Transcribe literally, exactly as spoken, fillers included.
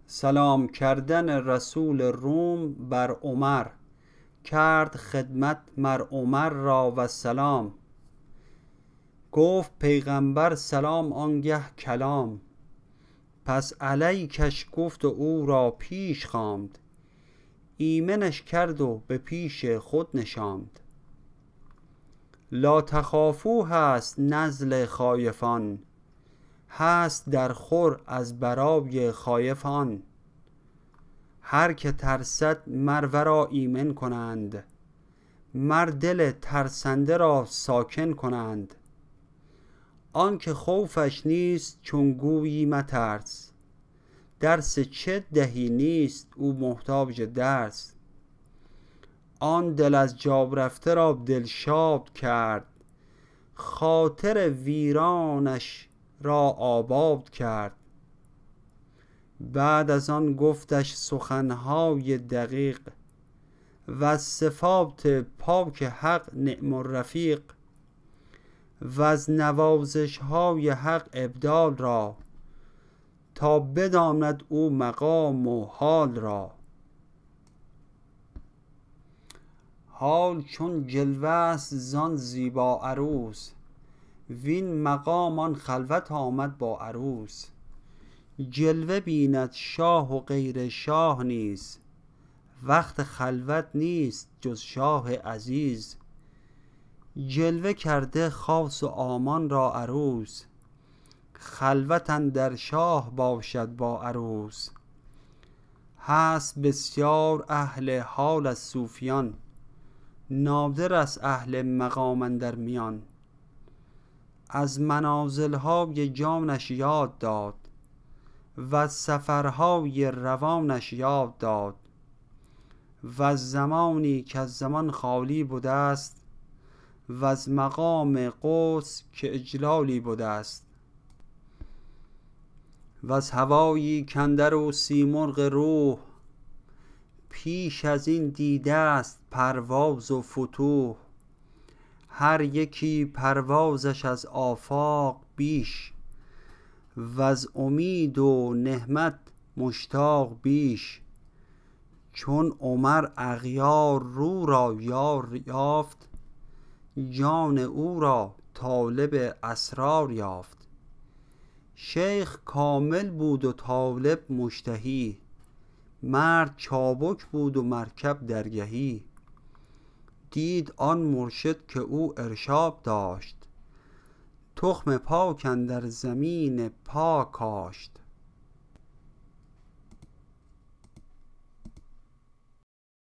سلام کردن رسول روم بر عمر، کرد خدمت مر عمر را و سلام. گفت پیغمبر سلام آنگه کلام، پس علیکش گفت و او را پیش خواند. ایمنش کرد و به پیش خود نشاند. لا تخافوا هست نزل خایفان، هست در خور از برای خایفان. هر که ترسد مر ورا ایمن کنند، مر دل ترسنده را ساکن کنند. آن که خوفش نیست چون گویی مترس، درس چه دهی نیست او محتاج درس. آن دل از جا رفته را دلشاد کرد، خاطر ویرانش را آباد کرد. بعد از آن گفتش سخنهای دقیق، و صفات پاک حق نعم الرفیق. و از نوازش های حق ابدال را، تا بداند او مقام و حال را. حال چون جلوه است زان زیبا عروس، وین مقام آن خلوت آمد با عروس. جلوه بیند شاه و غیر شاه نیز، وقت خلوت نیست جز شاه عزیز. جلوه کرده خاص و عامان را عروس، خلوت اندر شاه باشد با عروس. هست بسیار اهل حال از صوفیان، نادر است اهل مقام اندر میان. از منازل‌های جانش یاد داد، و سفرهای روانش یاد داد. و زمانی که از زمان خالی بوده است، و از مقام قدس که اجلالی بوده است. و از هوایی کاندر او سیمرغ روح، پیش از این دیده است پرواز و فتوح. هر یکی پروازش از آفاق بیش، و از امید و نهمت مشتاق بیش. چون عمر اغیار رو را یار یافت، جان او را طالب اسرار یافت. شیخ کامل بود و طالب مشتهی، مرد چابک بود و مرکب درگهی. دید آن مرشد که او ارشاد داشت، تخم پاک اندر زمین پاک کاشت.